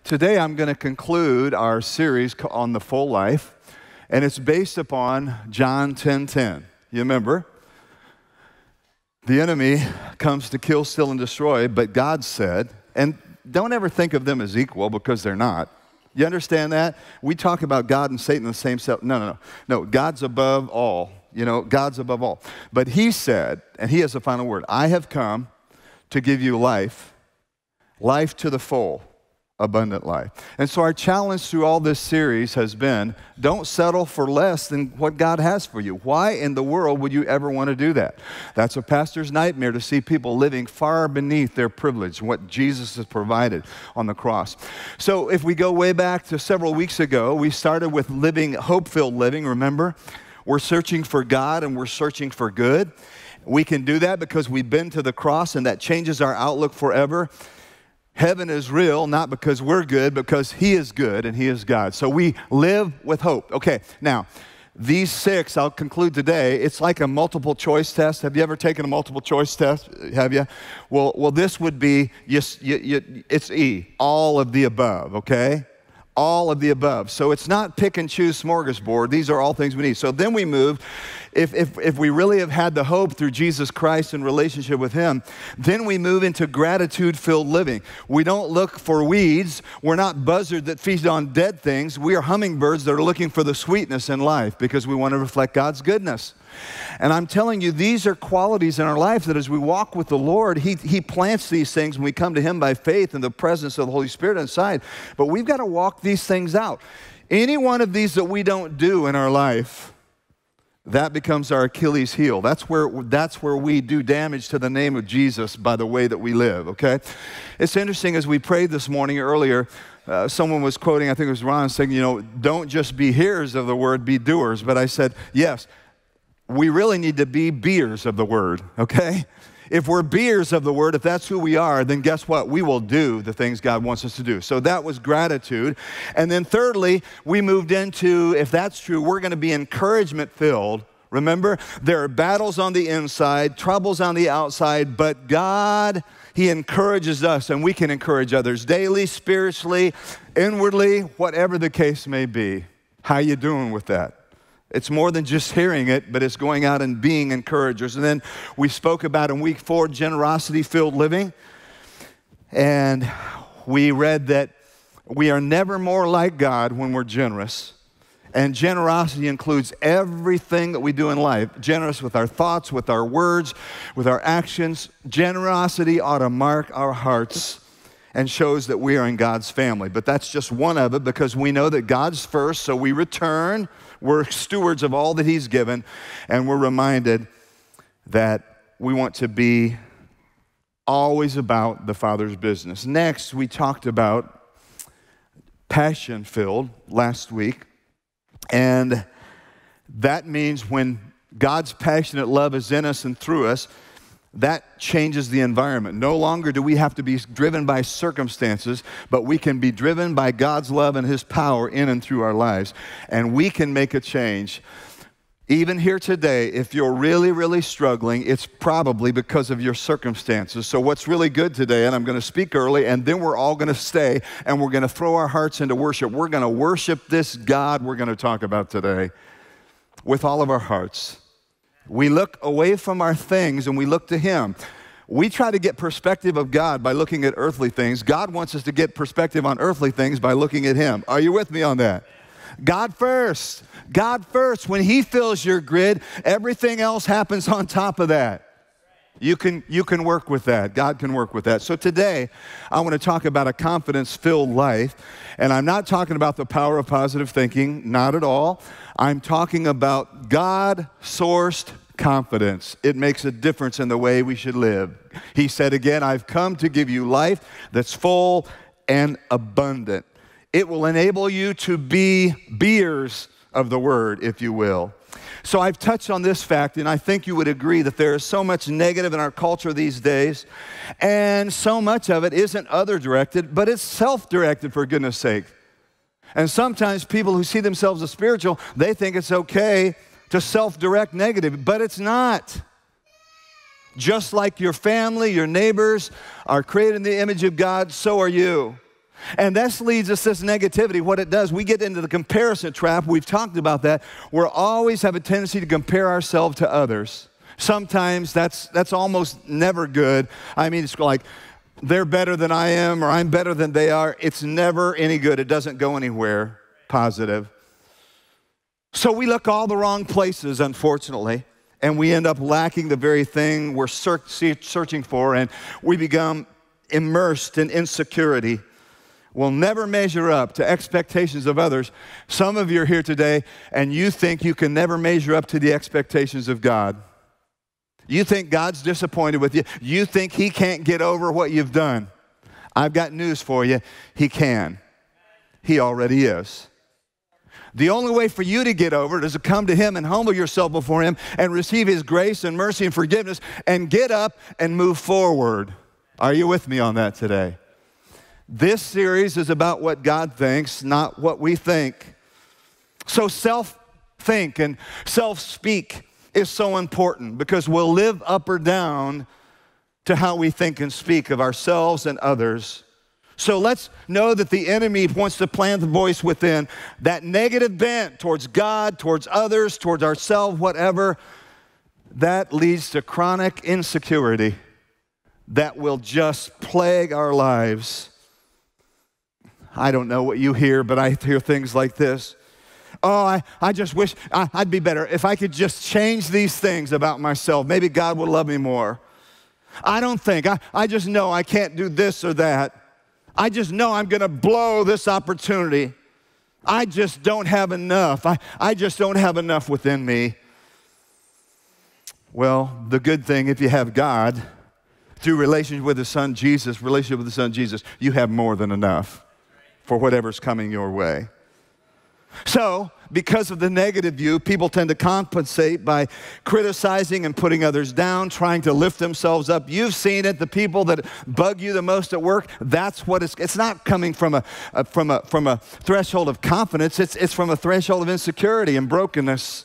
Today I'm going to conclude our series on the full life, and it's based upon John 10:10. You remember? The enemy comes to kill, steal, and destroy, but God said, and don't ever think of them as equal because they're not. You understand that? We talk about God and Satan in the same self. No, God's above all. God's above all. But he said, and he has the final word, I have come to give you life to the full, abundant life. And so our challenge through all this series has been, don't settle for less than what God has for you. Why in the world would you ever want to do that? That's a pastor's nightmare, to see people living far beneath their privilege, what Jesus has provided on the cross. So if we go way back to several weeks ago, we started with living, hope-filled living, remember? We're searching for God and we're searching for good. We can do that because we've been to the cross, and that changes our outlook forever. Heaven is real, not because we're good, because He is good and He is God. So we live with hope. Okay, now, these 6, I'll conclude today, it's like a multiple choice test. Have you ever taken a multiple choice test? Have you? Well, this would be, it's E, all of the above, okay? All of the above. So it's not pick and choose smorgasbord. These are all things we need. So then we move, if we really have had the hope through Jesus Christ and relationship with Him, then we move into gratitude-filled living. We don't look for weeds. We're not buzzards that feast on dead things. We are hummingbirds that are looking for the sweetness in life because we want to reflect God's goodness. And I'm telling you, these are qualities in our life that as we walk with the Lord, He plants these things when we come to Him by faith in the presence of the Holy Spirit inside. But we've got to walk these things out. Any one of these that we don't do in our life, that becomes our Achilles heel. That's where we do damage to the name of Jesus by the way that we live, okay? It's interesting, as we prayed this morning earlier, someone was quoting, I think it was Ron, saying, don't just be hearers of the word, be doers. But I said, yes, we really need to be beers of the word, okay? If we're beers of the word, if that's who we are, then guess what? We will do the things God wants us to do. So that was gratitude. And then thirdly, we moved into, if that's true, we're going to be encouragement-filled. Remember, there are battles on the inside, troubles on the outside, but God, He encourages us, and we can encourage others daily, spiritually, inwardly, whatever the case may be. How you doing with that? It's more than just hearing it, but it's going out and being encouragers. And then we spoke about in week 4, generosity-filled living. And we read that we are never more like God when we're generous. And generosity includes everything that we do in life. Generous with our thoughts, with our words, with our actions. Generosity ought to mark our hearts and shows that we are in God's family. But that's just one of it, because we know that God's first, so we return. We're stewards of all that He's given, and we're reminded that we want to be always about the Father's business. Next, we talked about passion-filled last week, and that means when God's passionate love is in us and through us, that changes the environment. No longer do we have to be driven by circumstances, but we can be driven by God's love and His power in and through our lives. And we can make a change. Even here today, if you're really, really struggling, it's probably because of your circumstances. So what's really good today, and I'm going to speak early, and then we're all going to stay, and we're going to throw our hearts into worship. We're going to worship this God we're going to talk about today with all of our hearts. We look away from our things and we look to Him. We try to get perspective of God by looking at earthly things. God wants us to get perspective on earthly things by looking at Him. Are you with me on that? God first. God first. When He fills your grid, everything else happens on top of that. You can work with that. God can work with that. So today, I want to talk about a confidence-filled life. And I'm not talking about the power of positive thinking, not at all. I'm talking about God-sourced confidence. It makes a difference in the way we should live. He said again, I've come to give you life that's full and abundant. It will enable you to be beers of the word, if you will. So I've touched on this fact, and I think you would agree that there is so much negative in our culture these days, and so much of it isn't other-directed, but it's self-directed, for goodness sake. And sometimes people who see themselves as spiritual, they think it's okay to self-direct negative, but it's not. Just like your family, your neighbors are created in the image of God, so are you. And this leads us to this negativity. What it does, we get into the comparison trap. We've talked about that. We always have a tendency to compare ourselves to others. Sometimes that's almost never good. I mean, it's like they're better than I am or I'm better than they are. It's never any good. It doesn't go anywhere positive. So we look all the wrong places, unfortunately, and we end up lacking the very thing we're searching for, and we become immersed in insecurity. We'll never measure up to expectations of others. Some of you are here today, and you think you can never measure up to the expectations of God. You think God's disappointed with you. You think He can't get over what you've done. I've got news for you. He can. He already is. The only way for you to get over it is to come to Him and humble yourself before Him and receive His grace and mercy and forgiveness and get up and move forward. Are you with me on that today? This series is about what God thinks, not what we think. So self-think and self-speak is so important because we'll live up or down to how we think and speak of ourselves and others. So let's know that the enemy wants to plant the voice within, that negative bent towards God, towards others, towards ourselves, whatever. That leads to chronic insecurity that will just plague our lives. I don't know what you hear, but I hear things like this. Oh, I just wish I'd be better if I could just change these things about myself. Maybe God would love me more. I don't think. I just know I can't do this or that. I just know I'm going to blow this opportunity. I just don't have enough. I just don't have enough within me. Well, the good thing, if you have God, through relationship with His Son Jesus, you have more than enough for whatever's coming your way. So, because of the negative view, people tend to compensate by criticizing and putting others down, trying to lift themselves up. You've seen it, the people that bug you the most at work, that's what it's not coming from a threshold of confidence, it's from a threshold of insecurity and brokenness.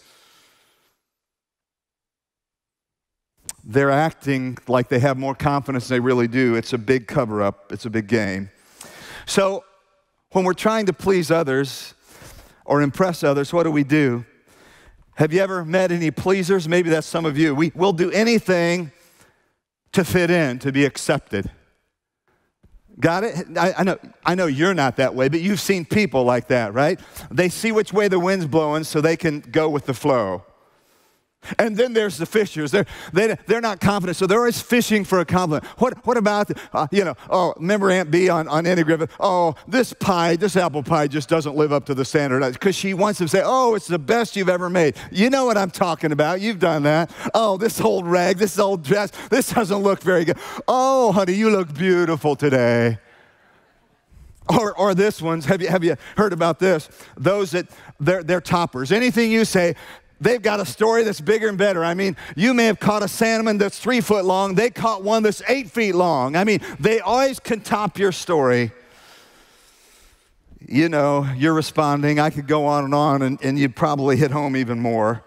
They're acting like they have more confidence than they really do. It's a big cover-up. It's a big game. So, when we're trying to please others or impress others, what do? Have you ever met any pleasers? Maybe that's some of you. We'll do anything to fit in, to be accepted. Got it? I know you're not that way, but you've seen people like that, right? They see which way the wind's blowing so they can go with the flow. And then there's the fishers. They're not confident, so they're always fishing for a compliment. What about, remember Aunt B on Andy Griffith? Oh, this apple pie just doesn't live up to the standard. Because she wants to say, oh, it's the best you've ever made. You know what I'm talking about. You've done that. Oh, this old rag, this old dress, this doesn't look very good. Oh, honey, you look beautiful today. Or this one's, have you heard about this? Those that, they're toppers. Anything you say, they've got a story that's bigger and better. I mean, you may have caught a salmon that's 3 foot long. They caught one that's 8 feet long. I mean, they always can top your story. You know, you're responding. I could go on, and you'd probably hit home even more.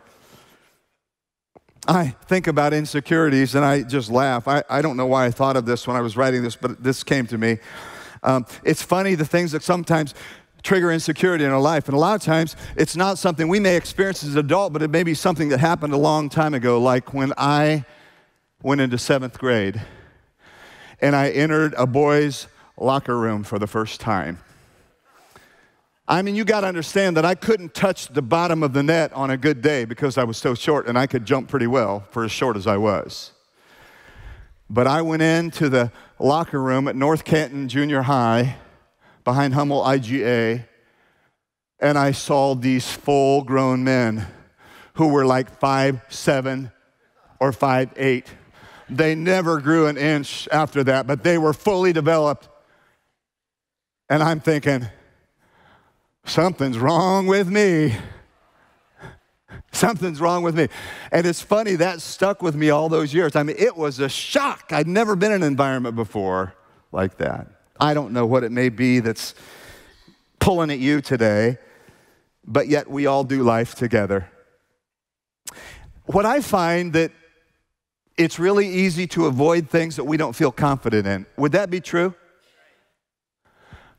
I think about insecurities, and I just laugh. I don't know why I thought of this when I was writing this, but this came to me. It's funny, the things that sometimes trigger insecurity in our life. And a lot of times, it's not something we may experience as an adult, but it may be something that happened a long time ago, like when I went into 7th grade and I entered a boys' locker room for the first time. I mean, you got to understand that I couldn't touch the bottom of the net on a good day because I was so short, and I could jump pretty well for as short as I was. But I went into the locker room at North Canton Junior High behind Hummel IGA, and I saw these full-grown men who were like 5'7" or 5'8". They never grew an inch after that, but they were fully developed. And I'm thinking, something's wrong with me. Something's wrong with me. And it's funny, that stuck with me all those years. I mean, it was a shock. I'd never been in an environment before like that. I don't know what it may be that's pulling at you today, but yet we all do life together. What I find that it's really easy to avoid things that we don't feel confident in. Would that be true?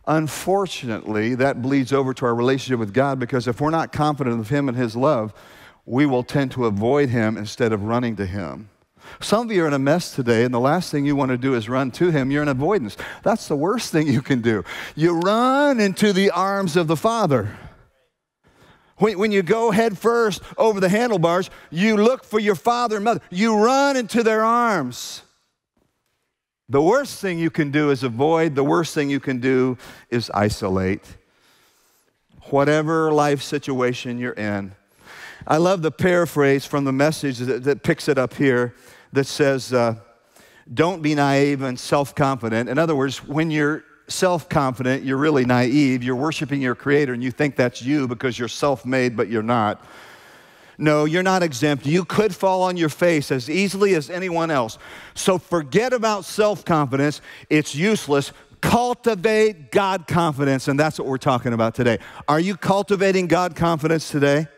Unfortunately, that bleeds over to our relationship with God, because if we're not confident of Him and His love, we will tend to avoid Him instead of running to Him. Some of you are in a mess today, and the last thing you want to do is run to Him. You're in avoidance. That's the worst thing you can do. You run into the arms of the Father. When you go head first over the handlebars, you look for your father and mother. You run into their arms. The worst thing you can do is avoid. The worst thing you can do is isolate. Whatever life situation you're in. I love the paraphrase from the Message that picks it up here that says, don't be naive and self-confident. In other words, when you're self-confident, you're really naive. You're worshiping your Creator, and you think that's you because you're self-made, but you're not. No, you're not exempt. You could fall on your face as easily as anyone else. So forget about self-confidence. It's useless. Cultivate God confidence, and that's what we're talking about today. Are you cultivating God confidence today?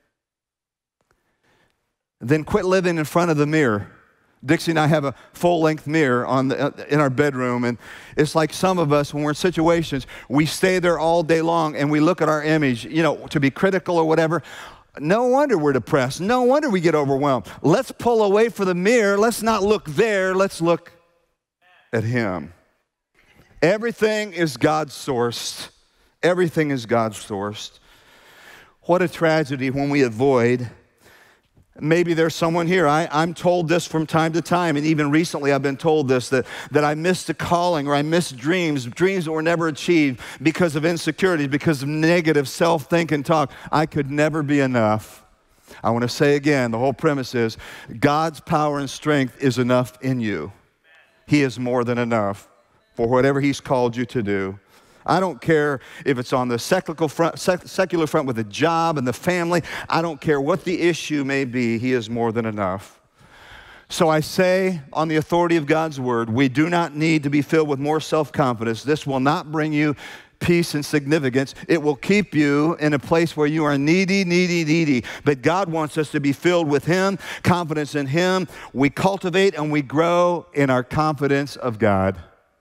Then quit living in front of the mirror. Dixie and I have a full-length mirror in our bedroom, and it's like some of us, when we're in situations, we stay there all day long, and we look at our image, to be critical or whatever. No wonder we're depressed. No wonder we get overwhelmed. Let's pull away from the mirror. Let's not look there. Let's look at Him. Everything is God-sourced. Everything is God-sourced. What a tragedy when we avoid. Maybe there's someone here, I'm told this from time to time, and even recently I've been told this, that I missed a calling, or I missed dreams that were never achieved because of insecurity, because of negative self-think and talk. I could never be enough. I want to say again, the whole premise is God's power and strength is enough in you. He is more than enough for whatever He's called you to do. I don't care if it's on the secular front with the job and the family. I don't care what the issue may be. He is more than enough. So I say, on the authority of God's word, we do not need to be filled with more self-confidence. This will not bring you peace and significance. It will keep you in a place where you are needy. But God wants us to be filled with Him, confidence in Him. We cultivate and we grow in our confidence of God.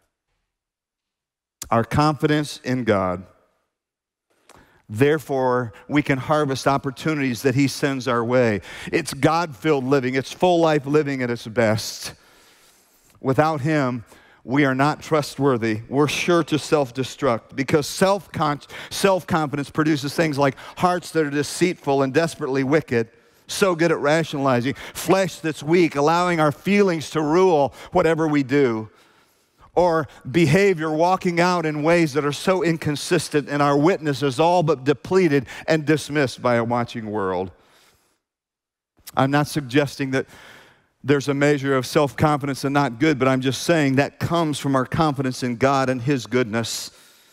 Our confidence in God. Therefore, we can harvest opportunities that He sends our way. It's God-filled living. It's full life living at its best. Without Him, we are not trustworthy. We're sure to self-destruct, because self-confidence produces things like hearts that are deceitful and desperately wicked, so good at rationalizing, flesh that's weak, allowing our feelings to rule whatever we do, or behavior walking out in ways that are so inconsistent, and our witness is all but depleted and dismissed by a watching world. I'm not suggesting that there's a measure of self-confidence and not good, but I'm just saying that comes from our confidence in God and His goodness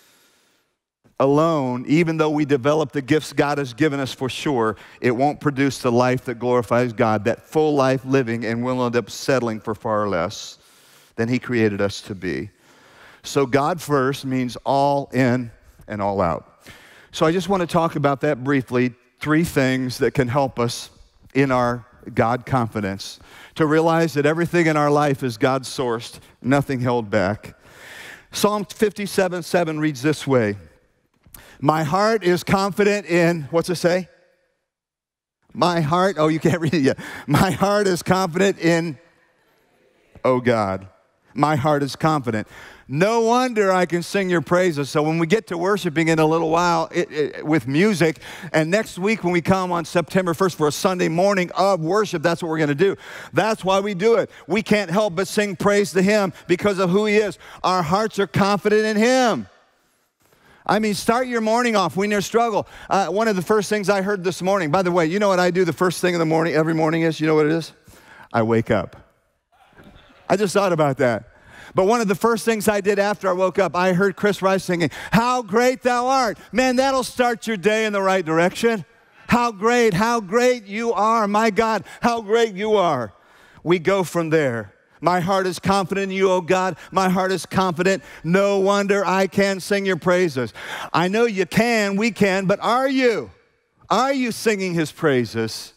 alone. Even though we develop the gifts God has given us, for sure, it won't produce the life that glorifies God, that full life living, and we'll end up settling for far less than He created us to be. So God first means all in and all out. So I just want to talk about that briefly. 3 things that can help us in our God confidence, to realize that everything in our life is God-sourced, nothing held back. Psalm 57:7 reads this way: my heart is confident in, what's it say? My heart, you can't read it yet. My heart is confident in, God. My heart is confident. No wonder I can sing your praises. So when we get to worshiping in a little while with music, and next week when we come on September 1st for a Sunday morning of worship, that's what we're going to do. That's why we do it. We can't help but sing praise to Him because of who He is. Our hearts are confident in Him. I mean, start your morning off when you're struggling. One of the first things I heard this morning, by the way, you know what I do the first thing in the morning, every morning is? You know what it is? I wake up. I just thought about that. But one of the first things I did after I woke up, I heard Chris Rice singing, "How Great Thou Art." Man, that'll start your day in the right direction. How great you are. My God, how great you are. We go from there. My heart is confident in you, oh God. My heart is confident. No wonder I can sing your praises. I know you can, we can, but are you? Are you singing His praises?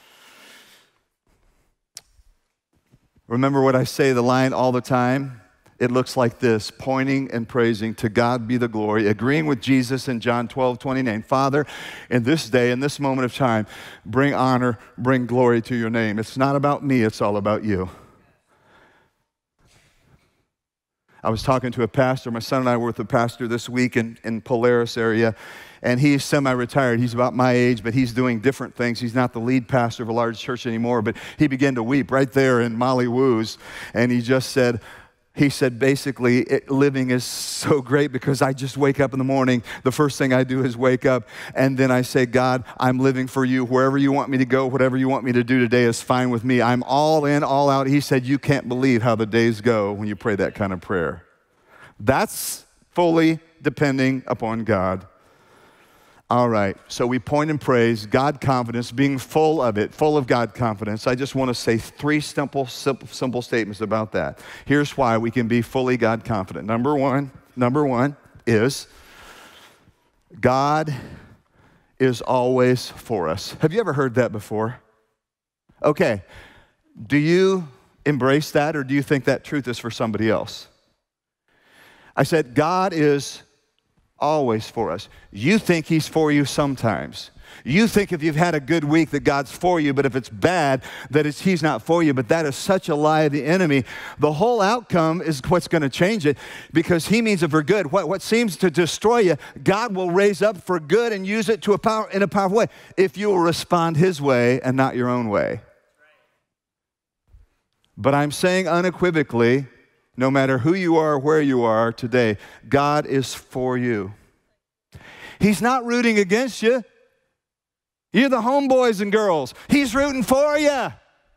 Remember what I say, the line all the time? it looks like this: pointing and praising, to God be the glory, agreeing with Jesus in John 12:29. Father, in this day, in this moment of time, bring honor, bring glory to your name. It's not about me, it's all about you. I was talking to a pastor. My son and I were with a pastor this week in Polaris area, and he's semi-retired. He's about my age, but he's doing different things. He's not the lead pastor of a large church anymore, but he began to weep right there in Molly Woo's, and he said basically, living is so great because I just wake up in the morning. The first thing I do is wake up, and then I say, God, I'm living for you. Wherever you want me to go, whatever you want me to do today is fine with me. I'm all in, all out. He said, you can't believe how the days go when you pray that kind of prayer. That's fully depending upon God. All right, so we point and praise, God confidence, being full of it, full of God confidence. I just want to say three simple statements about that. Here's why we can be fully God confident. Number one is God is always for us. Have you ever heard that before? Okay, do you embrace that, or do you think that truth is for somebody else? I said God is always for us. You think he's for you sometimes. You think if you've had a good week that God's for you, but if it's bad, that he's not for you. But that is such a lie of the enemy. The whole outcome is what's going to change it, because he means it for good. What seems to destroy you, God will raise up for good and use it in a powerful way if you will respond his way and not your own way. But I'm saying unequivocally, no matter who you are or where you are today, God is for you. He's not rooting against you. You're the homeboys and girls. He's rooting for you.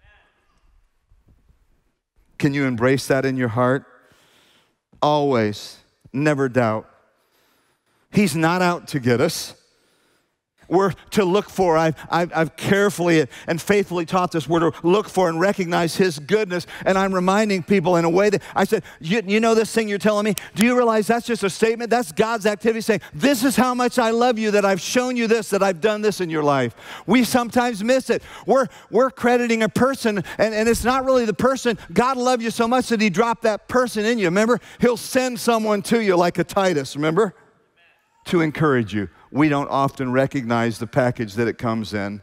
Can you embrace that in your heart? Always. Never doubt. He's not out to get us. We're to look for, I've carefully and faithfully taught this, we're to look for and recognize his goodness. And I'm reminding people in a way that I said, you know this thing you're telling me? Do you realize that's just a statement? That's God's activity saying, this is how much I love you, that I've shown you this, that I've done this in your life. We sometimes miss it. We're crediting a person, and it's not really the person. God loved you so much that he dropped that person in you. Remember? He'll send someone to you like a Titus, remember? To encourage you. We don't often recognize the package that it comes in.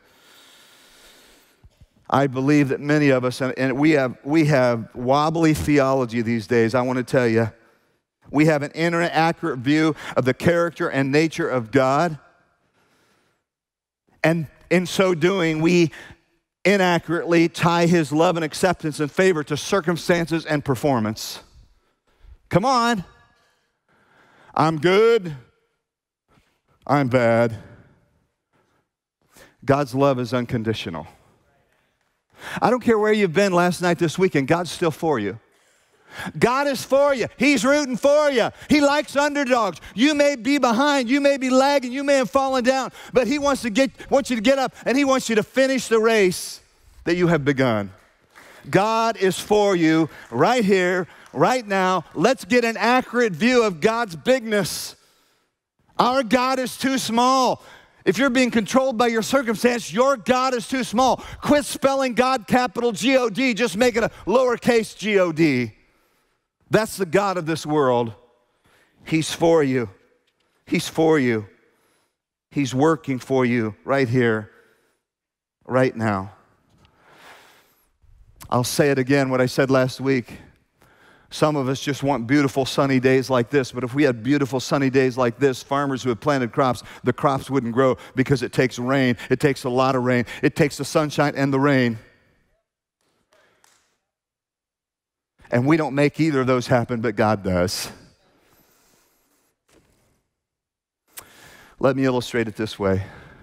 I believe that many of us, and we have wobbly theology these days. I want to tell you, we have an inaccurate view of the character and nature of God. And in so doing, we inaccurately tie his love and acceptance and favor to circumstances and performance. Come on. I'm good. I'm bad. God's love is unconditional. I don't care where you've been last night, this weekend, God's still for you. God is for you. He's rooting for you. He likes underdogs. You may be behind. You may be lagging. You may have fallen down. But he wants you to get up, and he wants you to finish the race that you have begun. God is for you right here, right now. Let's get an accurate view of God's bigness. Our God is too small. If you're being controlled by your circumstance, your God is too small. Quit spelling God capital G-O-D. Just make it a lowercase G-O-D. That's the God of this world. He's for you. He's for you. He's working for you right here, right now. I'll say it again, what I said last week. Some of us just want beautiful sunny days like this, but if we had beautiful sunny days like this, farmers who have planted crops, the crops wouldn't grow because it takes rain. It takes a lot of rain. It takes the sunshine and the rain. And we don't make either of those happen, but God does. Let me illustrate it this way.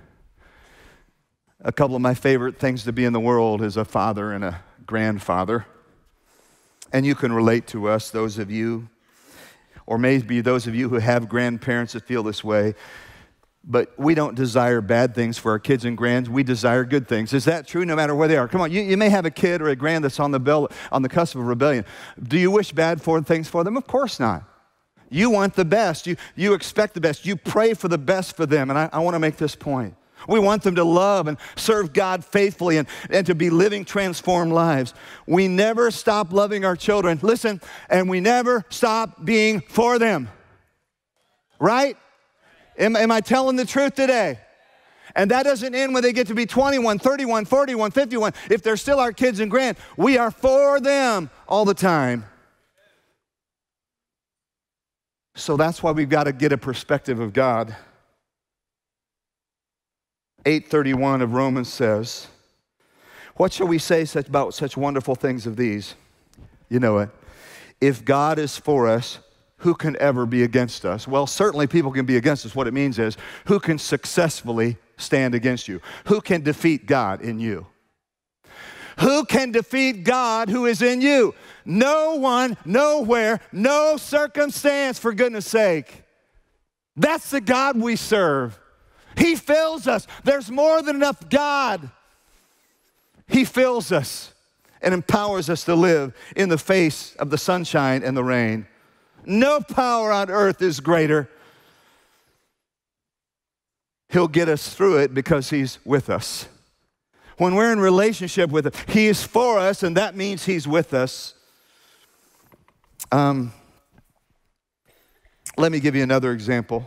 A couple of my favorite things to be in the world is a father and a grandfather. And you can relate to us, those of you, or maybe those of you who have grandparents that feel this way. But we don't desire bad things for our kids and grands. We desire good things. Is that true no matter where they are? Come on, you may have a kid or a grand that's on the cusp of rebellion. Do you wish bad things for them? Of course not. You want the best. You expect the best. You pray for the best for them. And I want to make this point. We want them to love and serve God faithfully and to be living transformed lives. We never stop loving our children. Listen, and we never stop being for them. Right? Am I telling the truth today? And that doesn't end when they get to be 21, 31, 41, 51. If they're still our kids and grand, we are for them all the time. So that's why we've got to get a perspective of God. 8:31 of Romans says, what shall we say about such wonderful things of these? You know it. If God is for us, who can ever be against us? Well, certainly people can be against us. What it means is, who can successfully stand against you? Who can defeat God in you? Who can defeat God who is in you? No one, nowhere, no circumstance, for goodness sake. That's the God we serve. He fills us. There's more than enough God. He fills us and empowers us to live in the face of the sunshine and the rain. No power on earth is greater. He'll get us through it because He's with us. When we're in relationship with Him, He is for us, and that means He's with us. Let me give you another example.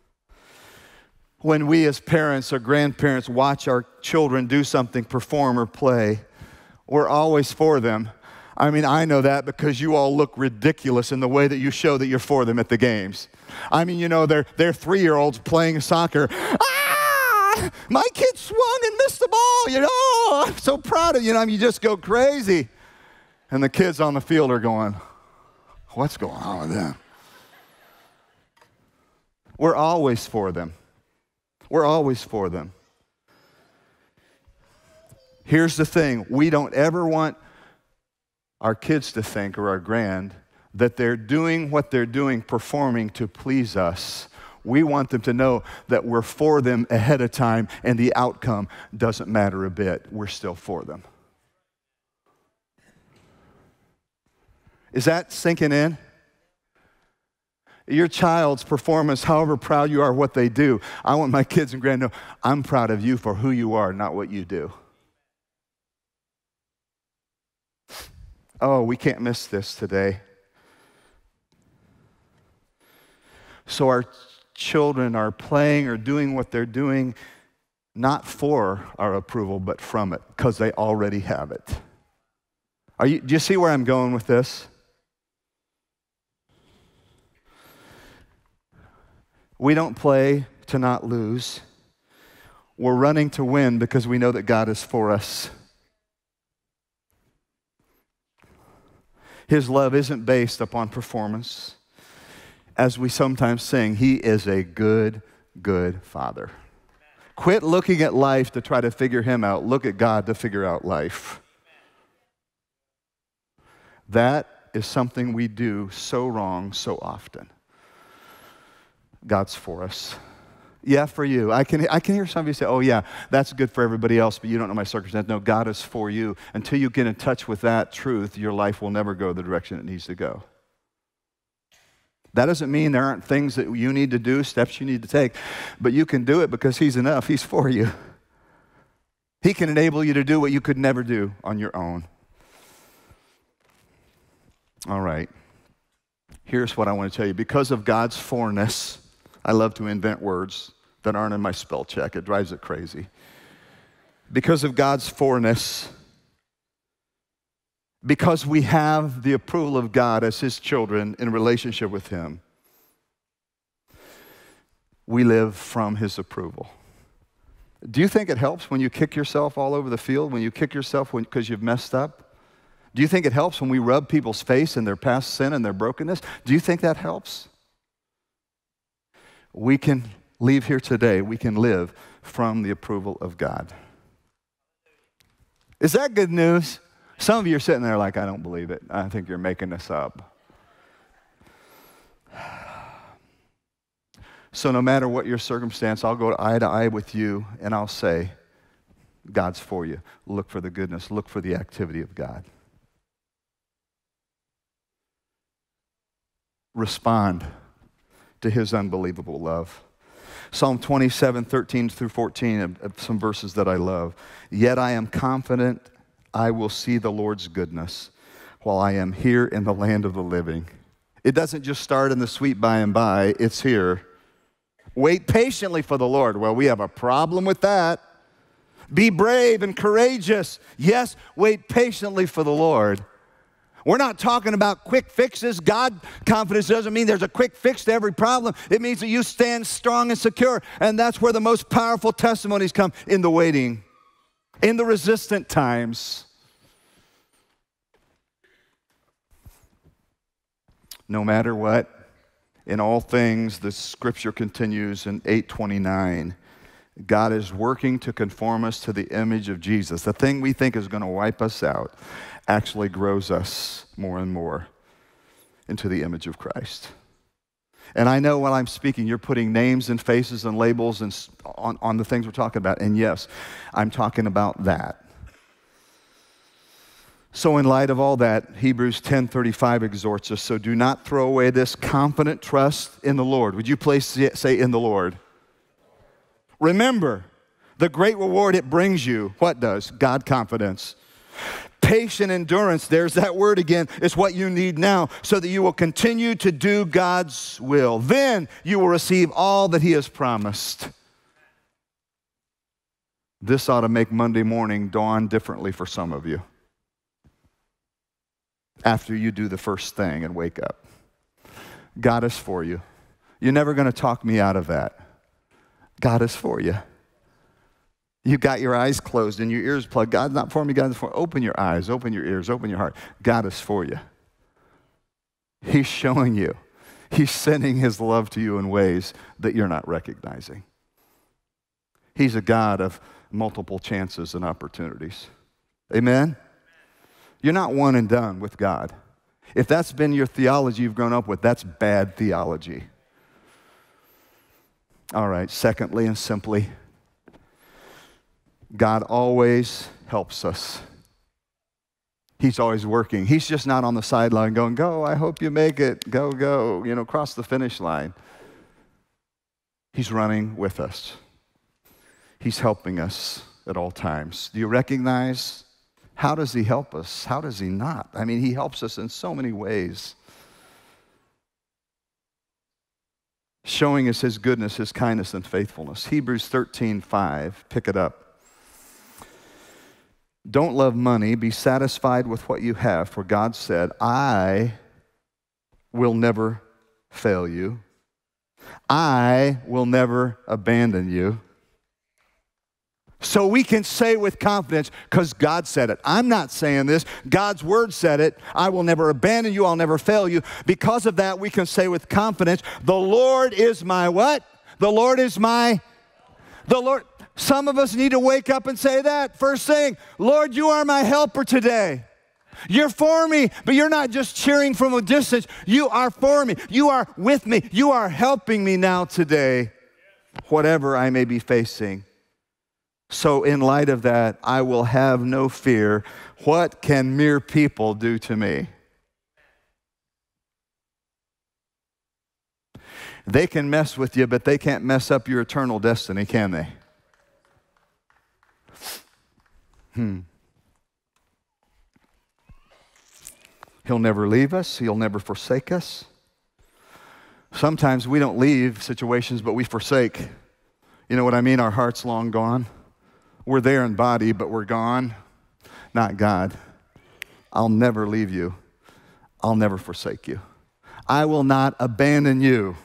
When we as parents or grandparents watch our children do something, perform or play, we're always for them. I mean, I know that because you all look ridiculous in the way that you show that you're for them at the games. I mean, you know, they're 3-year-olds playing soccer. Ah! My kid swung and missed the ball, you know. I'm so proud of you. You just go crazy. And the kids on the field are going, what's going on with them? We're always for them. We're always for them. Here's the thing. We don't ever want our kids to think, or our grand, that they're doing what they're doing, performing to please us. We want them to know that we're for them ahead of time, and the outcome doesn't matter a bit. We're still for them. Is that sinking in? Your child's performance, however proud you are of what they do, I want my kids and grand to know, I'm proud of you for who you are, not what you do. Oh, we can't miss this today. So our children are playing or doing what they're doing not for our approval, but from it, because they already have it. Do you see where I'm going with this? We don't play to not lose. We're running to win because we know that God is for us. His love isn't based upon performance. As we sometimes sing, He is a good, good Father. Quit looking at life to try to figure Him out. Look at God to figure out life. That is something we do so wrong so often. God's for us. Yeah, for you. I can hear some of you say, oh yeah, that's good for everybody else, but you don't know my circumstance. No, God is for you. Until you get in touch with that truth, your life will never go the direction it needs to go. That doesn't mean there aren't things that you need to do, steps you need to take, but you can do it because He's enough. He's for you. He can enable you to do what you could never do on your own. All right. Here's what I want to tell you. Because of God's forness, I love to invent words that aren't in my spell check. It drives it crazy. Because of God's forness, because we have the approval of God as His children in relationship with Him, we live from His approval. Do you think it helps when you kick yourself all over the field, when you kick yourself because you've messed up? Do you think it helps when we rub people's face in their past sin and their brokenness? Do you think that helps? We can leave here today. We can live from the approval of God. Is that good news? Some of you are sitting there like, I don't believe it. I think you're making this up. So no matter what your circumstance, I'll go eye to eye with you and I'll say, God's for you. Look for the goodness. Look for the activity of God. Respond to His unbelievable love. Psalm 27, 13 through 14, some verses that I love. Yet I am confident I will see the Lord's goodness while I am here in the land of the living. It doesn't just start in the sweet by and by, it's here. Wait patiently for the Lord. Well, we have a problem with that. Be brave and courageous. Yes, wait patiently for the Lord. We're not talking about quick fixes. God confidence doesn't mean there's a quick fix to every problem. It means that you stand strong and secure. And that's where the most powerful testimonies come, in the waiting, in the resistant times. No matter what, in all things, the scripture continues in 8:29. God is working to conform us to the image of Jesus. The thing we think is going to wipe us out actually grows us more and more into the image of Christ. And I know while I'm speaking, you're putting names and faces and labels and on the things we're talking about. And yes, I'm talking about that. So in light of all that, Hebrews 10:35 exhorts us, so do not throw away this confident trust in the Lord. Would you please say, in the Lord? Remember, the great reward it brings you, what does? God confidence. Patient endurance, there's that word again, is what you need now so that you will continue to do God's will. Then you will receive all that He has promised. This ought to make Monday morning dawn differently for some of you. After you do the first thing and wake up. God is for you. You're never going to talk me out of that. God is for you. You got your eyes closed and your ears plugged. God's not for me, God is for me. Open your eyes, open your ears, open your heart. God is for you. He's showing you. He's sending His love to you in ways that you're not recognizing. He's a God of multiple chances and opportunities. Amen? You're not one and done with God. If that's been your theology you've grown up with, that's bad theology. All right, secondly and simply, God always helps us. He's always working. He's just not on the sideline going, go, I hope you make it. Go, go, cross the finish line. He's running with us. He's helping us at all times. Do you recognize? How does He help us? How does He not? I mean, He helps us in so many ways. Showing us His goodness, His kindness, and faithfulness. Hebrews 13:5, pick it up. Don't love money, be satisfied with what you have, for God said, I will never fail you. I will never abandon you. So we can say with confidence, because God said it. I'm not saying this. God's word said it. I will never abandon you. I'll never fail you. Because of that, we can say with confidence, the Lord is my what? The Lord is my, the Lord. Some of us need to wake up and say that. First thing, Lord, you are my helper today. You're for me, but you're not just cheering from a distance. You are for me. You are with me. You are helping me now today, whatever I may be facing. So in light of that, I will have no fear. What can mere people do to me? They can mess with you, but they can't mess up your eternal destiny, can they? He'll never leave us. He'll never forsake us. Sometimes we don't leave situations, but we forsake. You know what I mean? Our heart's long gone. We're there in body, but we're gone. Not God. I'll never leave you. I'll never forsake you. I will not abandon you.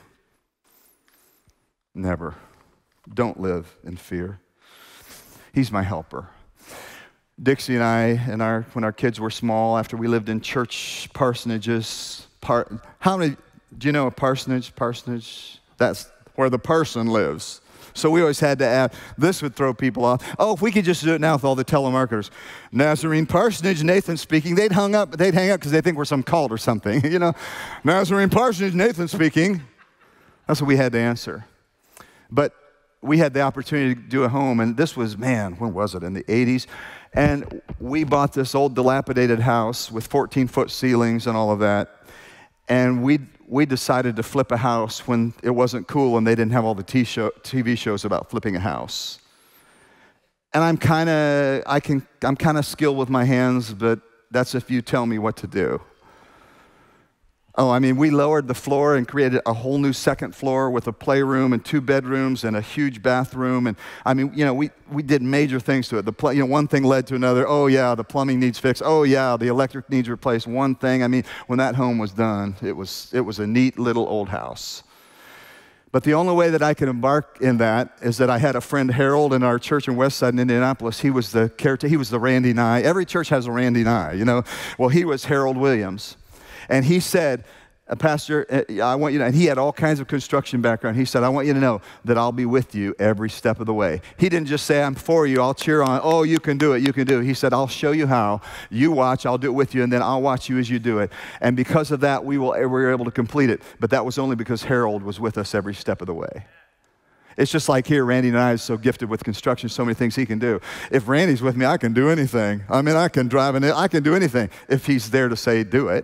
Never. Don't live in fear. He's my helper. Dixie and I, when our kids were small, after we lived in church parsonages, how many, do you know a parsonage? Parsonage, that's where the parson lives. So we always had to ask, this would throw people off. Oh, if we could just do it now with all the telemarketers. Nazarene Parsonage, Nathan speaking. They'd hang up because they think we're some cult or something. Nazarene Parsonage, Nathan speaking. That's what we had to answer. But we had the opportunity to do a home, and this was, when was it? In the 80s. And we bought this old dilapidated house with 14-foot ceilings and all of that. And we decided to flip a house when it wasn't cool and they didn't have all the TV shows about flipping a house. And I'm kind of skilled with my hands, but that's if you tell me what to do. Oh, I mean, we lowered the floor and created a whole new second floor with a playroom and 2 bedrooms and a huge bathroom. And I mean, we did major things to it. One thing led to another. Oh yeah, the plumbing needs fixed. Oh yeah, the electric needs replaced. One thing. I mean, when that home was done, it was a neat little old house. But the only way that I could embark in that is that I had a friend, Harold, in our church in Westside in Indianapolis. He was the caretaker. He was the Randy Nye. Every church has a Randy Nye, Well, he was Harold Williams. And he said, Pastor, I want you to, and he had all kinds of construction background. He said, I want you to know that I'll be with you every step of the way. He didn't just say, I'm for you, I'll cheer on, oh, you can do it, you can do it. He said, I'll show you how. You watch, I'll do it with you, and then I'll watch you as you do it. And because of that, we were able to complete it. But that was only because Harold was with us every step of the way. It's just like here, Randy and I is so gifted with construction, so many things he can do. If Randy's with me, I can do anything. I mean, I can drive, and I can do anything if he's there to say, do it.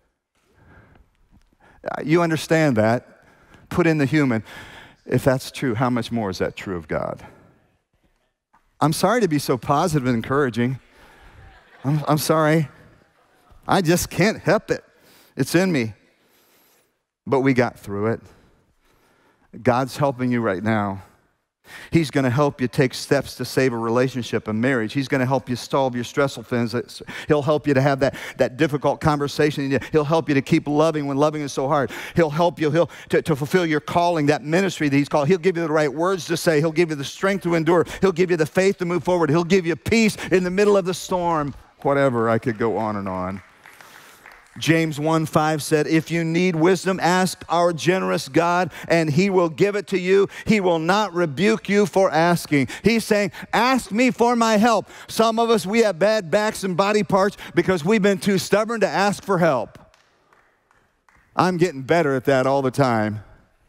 You understand that. Put in the human. If that's true, how much more is that true of God? I'm sorry to be so positive and encouraging. I'm sorry. I just can't help it. It's in me. But we got through it. God's helping you right now. He's going to help you take steps to save a relationship, a marriage. He's going to help you solve your stressful things. He'll help you to have that difficult conversation. He'll help you to keep loving when loving is so hard. He'll help you to fulfill your calling, that ministry that He's called. He'll give you the right words to say. He'll give you the strength to endure. He'll give you the faith to move forward. He'll give you peace in the middle of the storm. Whatever, I could go on and on. James 1:5 said, if you need wisdom, ask our generous God, and He will give it to you. He will not rebuke you for asking. He's saying, ask me for my help. Some of us, we have bad backs and body parts because we've been too stubborn to ask for help. I'm getting better at that all the time.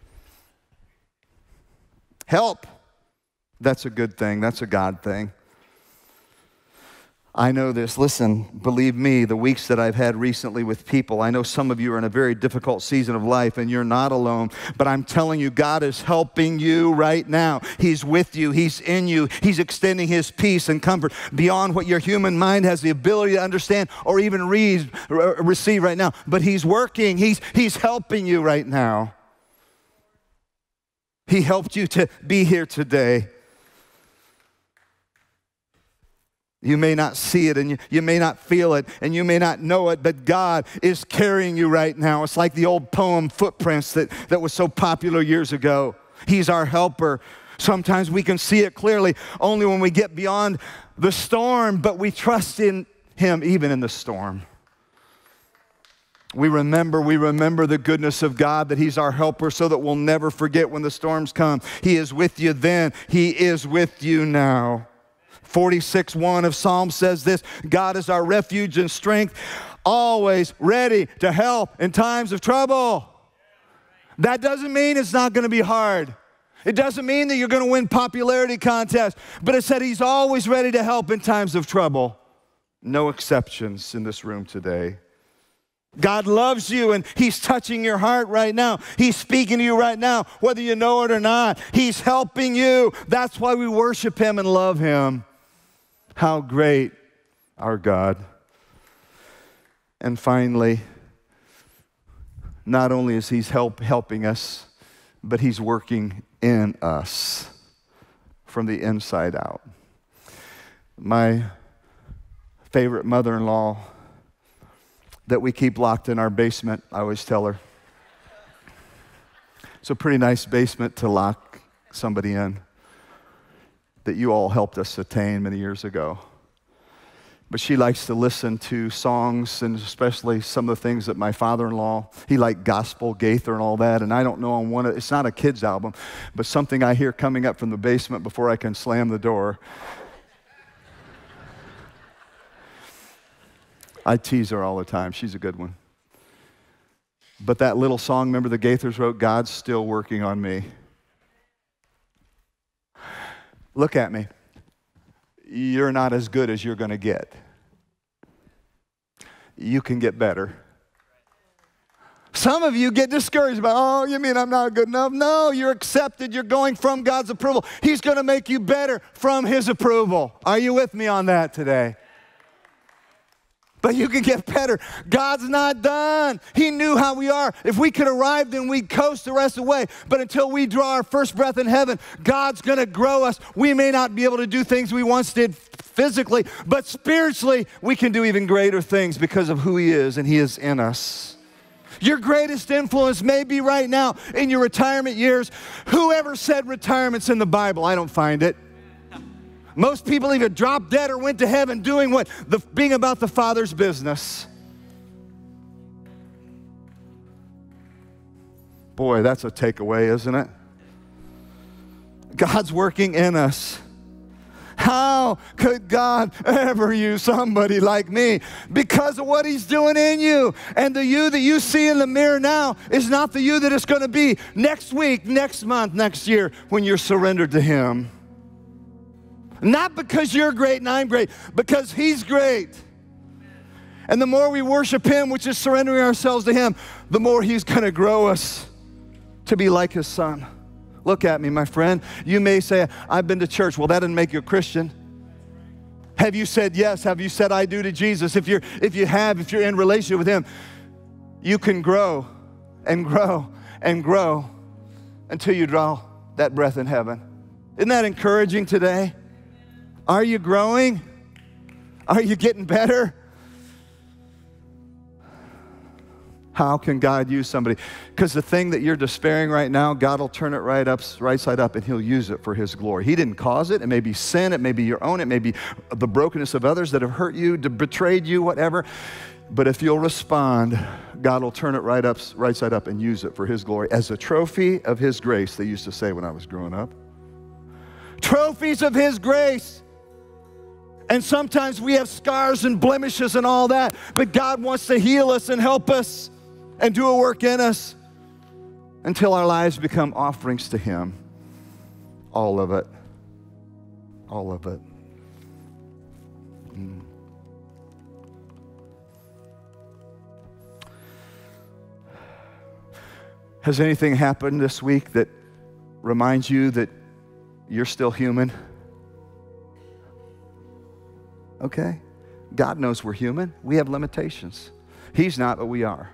Help. That's a good thing. That's a God thing. I know this. Listen, believe me, the weeks that I've had recently with people, I know some of you are in a very difficult season of life and you're not alone, but I'm telling you, God is helping you right now. He's with you. He's in you. He's extending His peace and comfort beyond what your human mind has the ability to understand or even receive right now. But He's working. He's helping you right now. He helped you to be here today. You may not see it, and you may not feel it, and you may not know it, but God is carrying you right now. It's like the old poem, Footprints, that was so popular years ago. He's our helper. Sometimes we can see it clearly only when we get beyond the storm, but we trust in Him even in the storm. We remember the goodness of God, that He's our helper so that we'll never forget when the storms come. He is with you then. He is with you now. 46:1 of Psalm says this, God is our refuge and strength, always ready to help in times of trouble. That doesn't mean it's not going to be hard. It doesn't mean that you're going to win popularity contests, but it said He's always ready to help in times of trouble. No exceptions in this room today. God loves you, and He's touching your heart right now. He's speaking to you right now, whether you know it or not. He's helping you. That's why we worship Him and love Him. How great our God. And finally, not only is He helping us, but He's working in us from the inside out. My favorite mother-in-law that we keep locked in our basement, I always tell her. It's a pretty nice basement to lock somebody in that you all helped us attain many years ago. But she likes to listen to songs, and especially some of the things that my father-in-law, he liked gospel, Gaither and all that, and I don't know on one, it's not a kid's album, but something I hear coming up from the basement before I can slam the door. I tease her all the time. She's a good one. But that little song, remember the Gaithers wrote, God's still working on me. Look at me. You're not as good as you're going to get. You can get better. Some of you get discouraged about, oh, you mean I'm not good enough? No, you're accepted. You're going from God's approval. He's going to make you better from His approval. Are you with me on that today? But you can get better. God's not done. He knew how we are. If we could arrive, then we'd coast the rest of the way. But until we draw our first breath in heaven, God's going to grow us. We may not be able to do things we once did physically, but spiritually, we can do even greater things because of who He is, and He is in us. Your greatest influence may be right now in your retirement years. Whoever said retirement's in the Bible? I don't find it. Most people either dropped dead or went to heaven doing what? Being about the Father's business. Boy, that's a takeaway, isn't it? God's working in us. How could God ever use somebody like me? Because of what He's doing in you. And the you that you see in the mirror now is not the you that it's going to be next week, next month, next year when you're surrendered to Him. Not because you're great and I'm great, because He's great. And the more we worship Him, which is surrendering ourselves to Him, the more He's going to grow us to be like His Son. Look at me, my friend. You may say, I've been to church. Well, that doesn't make you a Christian. Have you said yes? Have you said I do to Jesus? If you're in relationship with Him, you can grow and grow and grow until you draw that breath in heaven. Isn't that encouraging today? Are you growing? Are you getting better? How can God use somebody? Because the thing that you're despairing right now, God will turn it right side up, and He'll use it for His glory. He didn't cause it. It may be sin. It may be your own. It may be the brokenness of others that have hurt you, betrayed you, whatever. But if you'll respond, God will turn it right side up and use it for His glory as a trophy of His grace, they used to say when I was growing up. Trophies of His grace. And sometimes we have scars and blemishes and all that, but God wants to heal us and help us and do a work in us until our lives become offerings to Him. All of it. All of it. Has anything happened this week that reminds you that you're still human? Okay? God knows we're human. We have limitations. He's not, but we are.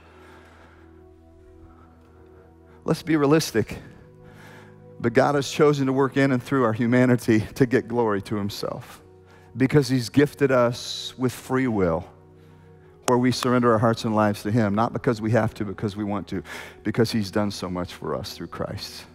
Let's be realistic. But God has chosen to work in and through our humanity to get glory to Himself because He's gifted us with free will where we surrender our hearts and lives to Him, not because we have to, because we want to, because He's done so much for us through Christ.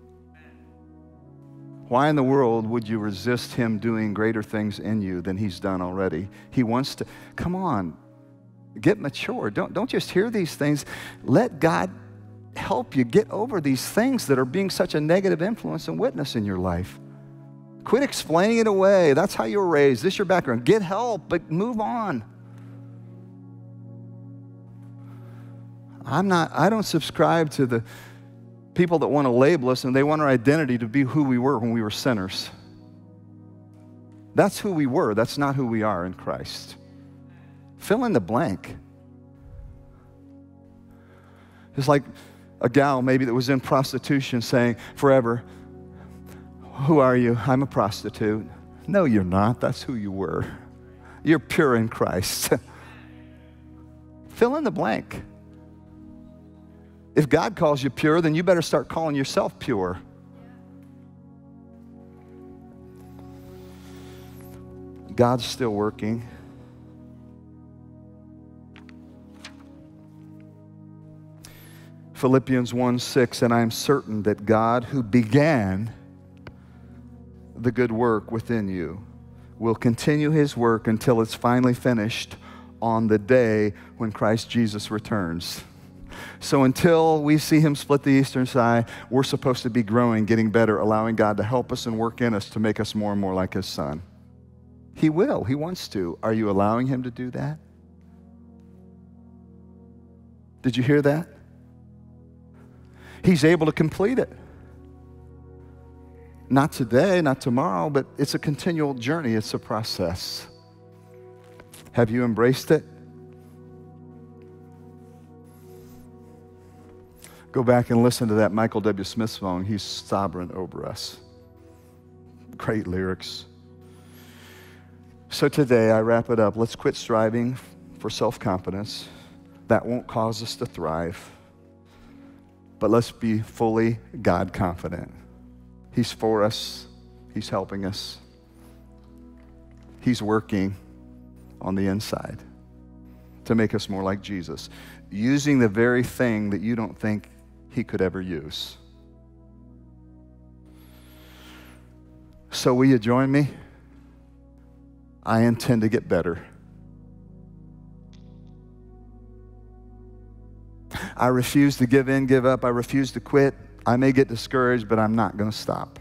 Why in the world would you resist Him doing greater things in you than He's done already? He wants to, come on, get mature. Don't just hear these things. Let God help you get over these things that are being such a negative influence and witness in your life. Quit explaining it away. That's how you were raised. This is your background. Get help, but move on. I don't subscribe to the people that want to label us and they want our identity to be who we were when we were sinners. That's who we were. That's not who we are in Christ. Fill in the blank. It's like a gal maybe that was in prostitution saying forever, who are you? I'm a prostitute. No, you're not. That's who you were. You're pure in Christ. Fill in the blank. If God calls you pure, then you better start calling yourself pure. God's still working. Philippians 1:6, and I am certain that God who began the good work within you will continue His work until it's finally finished on the day when Christ Jesus returns. So until we see Him split the eastern sky, we're supposed to be growing, getting better, allowing God to help us and work in us to make us more and more like His Son. He will. He wants to. Are you allowing Him to do that? Did you hear that? He's able to complete it. Not today, not tomorrow, but it's a continual journey. It's a process. Have you embraced it? Go back and listen to that Michael W. Smith song, He's Sovereign Over Us. Great lyrics. So today, I wrap it up. Let's quit striving for self-confidence. That won't cause us to thrive. But let's be fully God confident. He's for us. He's helping us. He's working on the inside to make us more like Jesus, using the very thing that you don't think he could ever use. So will you join me? I intend to get better. I refuse to give in, give up. I refuse to quit. I may get discouraged, but I'm not going to stop.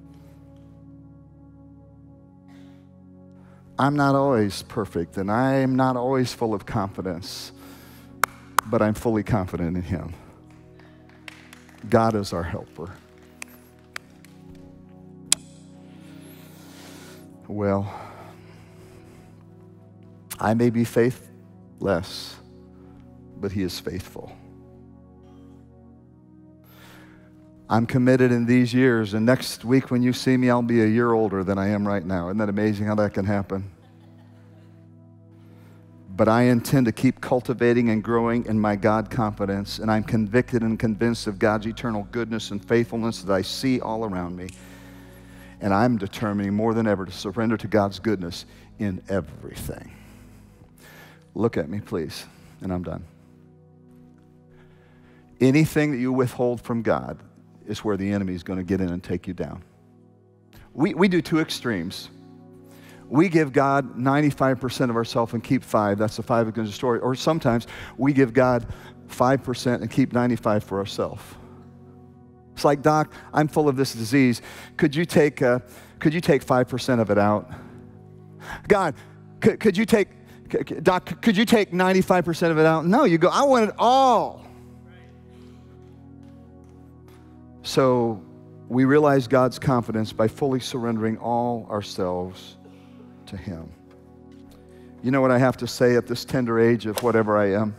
I'm not always perfect, and I'm not always full of confidence, but I'm fully confident in him. God is our helper. Well, I may be faithless, but he is faithful. I'm committed in these years, and next week when you see me, I'll be a year older than I am right now. Isn't that amazing how that can happen? But I intend to keep cultivating and growing in my God confidence, and I'm convicted and convinced of God's eternal goodness and faithfulness that I see all around me. And I'm determining more than ever to surrender to God's goodness in everything. Look at me, please, and I'm done. Anything that you withhold from God is where the enemy is going to get in and take you down. We do two extremes. We give God 95% of ourselves and keep 5%. That's the 5 against the story. Or sometimes we give God 5% and keep 95% for ourselves. It's like, Doc, I'm full of this disease. Could you take 5% of it out? God, could you take, Doc, could you take 95% of it out? No, you go, I want it all. So we realize God's confidence by fully surrendering all ourselves to him. You know what I have to say at this tender age of whatever I am?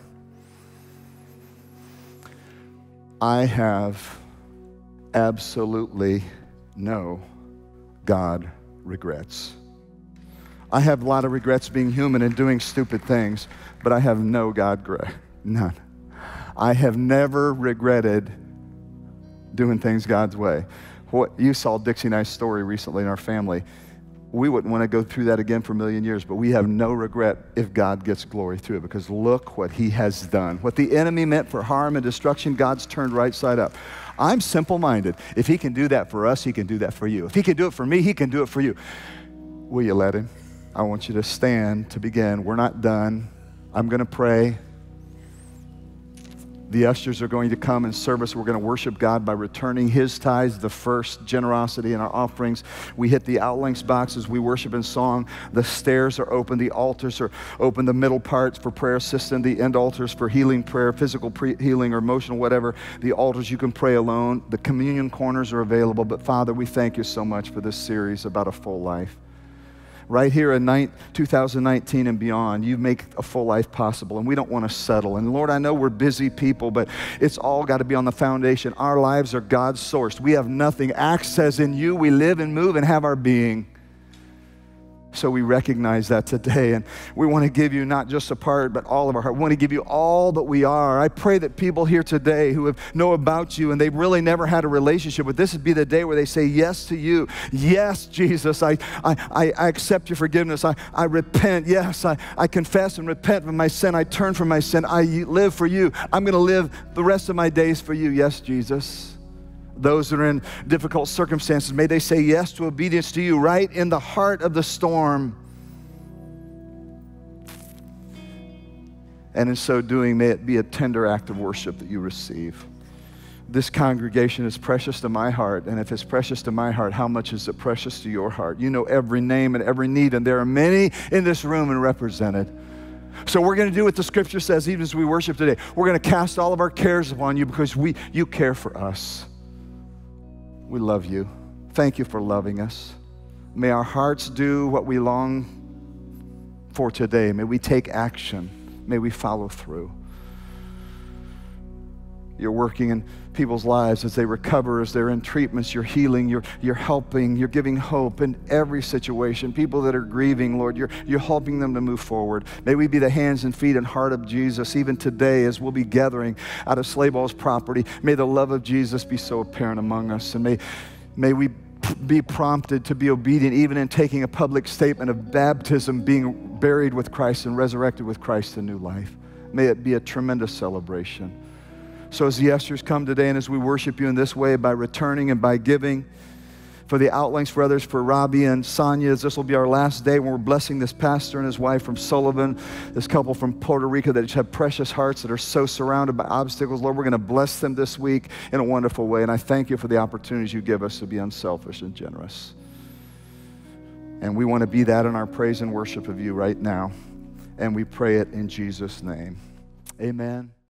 I have absolutely no God regrets. I have a lot of regrets being human and doing stupid things, but I have no God regret. None. I have never regretted doing things God's way. What you saw Dixie and I's story recently in our family. We wouldn't want to go through that again for a million years, but we have no regret if God gets glory through it, because look what he has done. What the enemy meant for harm and destruction, God's turned right side up. I'm simple-minded. If he can do that for us, he can do that for you. If he can do it for me, he can do it for you. Will you let him? I want you to stand to begin. We're not done. I'm going to pray. The ushers are going to come and serve us. We're going to worship God by returning his tithes, the first, generosity in our offerings. We hit the outlinks box as we worship in song. The stairs are open. The altars are open. The middle parts for prayer assistant. The end altars for healing prayer, physical healing or emotional, whatever. The altars you can pray alone. The communion corners are available. But Father, we thank you so much for this series about a full life. Right here in 2019 and beyond, you make a full life possible, and we don't want to settle. And Lord, I know we're busy people, but it's all got to be on the foundation. Our lives are God's sourced. We have nothing. Acts says in you we live and move and have our being. So we recognize that today, and we want to give you not just a part, but all of our heart. We want to give you all that we are. I pray that people here today who know about you and they've really never had a relationship with, this would be the day where they say yes to you. Yes, Jesus, I accept your forgiveness. I repent. Yes, I confess and repent of my sin. I turn from my sin. I live for you. I'm going to live the rest of my days for you. Yes, Jesus. Those that are in difficult circumstances, may they say yes to obedience to you right in the heart of the storm. And in so doing, may it be a tender act of worship that you receive. This congregation is precious to my heart, and if it's precious to my heart, how much is it precious to your heart? You know every name and every need, and there are many in this room and represented. So we're going to do what the scripture says, even as we worship today. We're going to cast all of our cares upon you because you care for us. We love you. Thank you for loving us. May our hearts do what we long for today. May we take action. May we follow through. you're working in people's lives as they recover, as they're in treatments. You're healing, you're helping, you're giving hope in every situation. People that are grieving, Lord, you're helping them to move forward. May we be the hands and feet and heart of Jesus even today as we'll be gathering out of Slayball's property. May the love of Jesus be so apparent among us, and may we be prompted to be obedient even in taking a public statement of baptism, being buried with Christ and resurrected with Christ in new life. May it be a tremendous celebration. So as the ushers come today and as we worship you in this way by returning and by giving, for the Outlings brothers, for Robbie and Sonia, this will be our last day when we're blessing this pastor and his wife from Sullivan, this couple from Puerto Rico that just have precious hearts that are so surrounded by obstacles. Lord, we're going to bless them this week in a wonderful way. And I thank you for the opportunities you give us to be unselfish and generous. And we want to be that in our praise and worship of you right now. And we pray it in Jesus' name. Amen.